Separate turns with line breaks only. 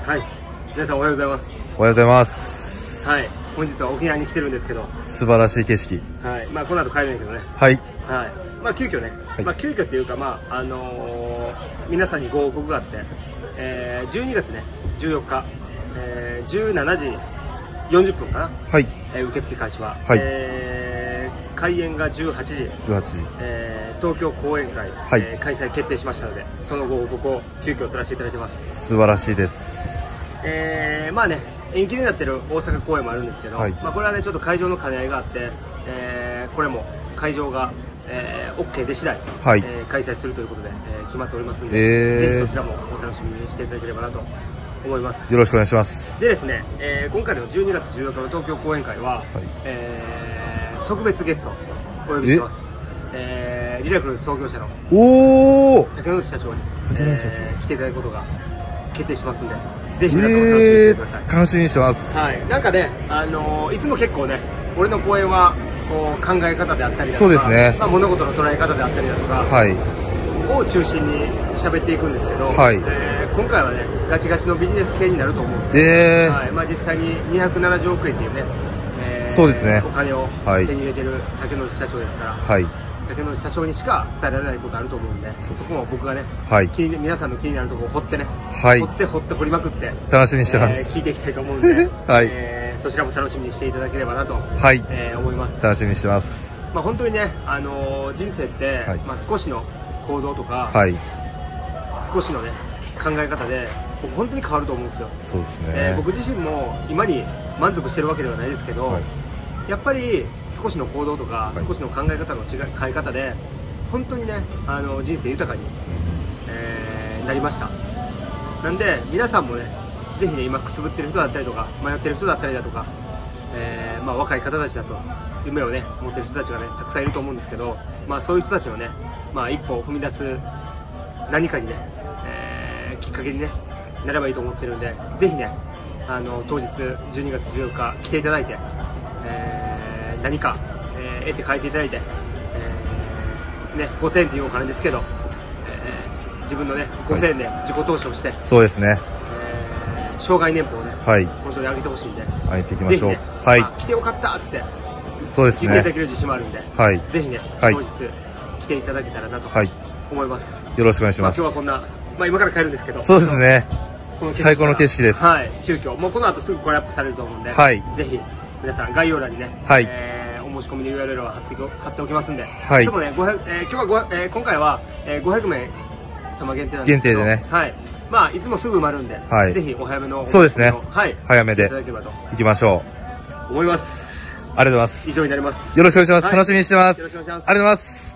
はい。皆さんおはようございます。
おはようございます。
はい。本日は沖縄に来てるんですけど。
素晴らしい景色。
はい。まあこの後帰るんやけどね。
はい。
はい。まあ急遽ね。
はい、
まあ急遽っていうか皆さんにご報告があって、12月ね14日、17時40分かな。
はい。
受付開始は。
はい。
開演が18時。
18時。
東京公演会、
はい、
開催決定しましたので、そのご報告を急遽取らせていただいてます。
素晴らしいです。
まあね、延期になってる大阪公演もあるんですけど、
はい、
まあこれはねちょっと会場の兼ね合いがあって、これも会場が、OK で次第、
はい、
開催するということで、決まっておりますので、ぜひそちらもお楽しみにしていただければなと思います。
よろしくお願いします。
でですね、今回の12月14日の東京公演会は、はい、特別ゲストをお呼びします。リラクル創業者の竹野内社長に、来ていただくことが決定しますんで、ぜひ皆さんも楽しみにしてください。
楽しみにしてます。
はい、なんかね、いつも結構ね、俺の講演はこう考え方であったりだとか、
そうですね、
まあ物事の捉え方であったりだとか、はい、を中心に喋っていくんですけど、はい、今回はねガチガチのビジネス系になると思うんで、はい、まあ実際に270億円っていうね、
そうですね、
お金を手に入れてる竹野内社長ですから。はい、竹野内社長にしか伝えられないことあると思うんで、そこも僕がね、はい、皆さんの気になるところを掘ってね、はい、掘って掘りまくって楽しみにしてます、聞いていきたいと思うんで、はい、そちらも楽しみにしていただければなと、はい、思います。
楽しみにしてます。
まあ本当にね、人生って、はい、まあ少しの行動とか、はい、少しのね考え方で僕本当に変わると思うんですよ。そうですね。僕自身も今に満足してるわけではないですけど、はい、やっぱり少しの行動とか、はい、少しの考え方の変え方で本当にね人生豊かに、なりました。なんで皆さんもねぜひね今くすぶってる人だったりとか迷ってる人だったりだとか、まあ若い方たちだと夢をね持ってる人たちがねたくさんいると思うんですけど、まあそういう人たちのね、まあ一歩を踏み出す何かにね、きっかけにねなればいいと思ってるんで、ぜひね当日12月14日来ていただいて、何か、得て帰っていただいて、ね、5000円っていうお金ですけど、自分のね5000円で自己投資をして、そうですね、生涯年俸をね、はい、本当に上げてほしいんで、上げていきましょう。ぜひね、はい、来てよかったってそうですね、言っていただける自信もあるんで、はい、ぜひね、当日来ていただけたらなと思います。よろしくお願いします。今日はこんな、まあ今から帰るんですけど、そうですね、最高の景色です。はい、急遽もうこの後すぐこれアップされると思うんで、はい、ぜひ皆さん概要欄にね、はい、お申し込みの URL を貼っておきますんで、はい、でもね、今回は500名様限定なんですけど、限定でね、はい、まあいつもすぐ埋まるんで、はい、ぜひお早めの、そうですね、はい、早めでいただければと行きましょう思います。ありがとうございます。以上になります。よろしくお願いします。楽しみにしてます。よろしくお願いします。ありがとうございます。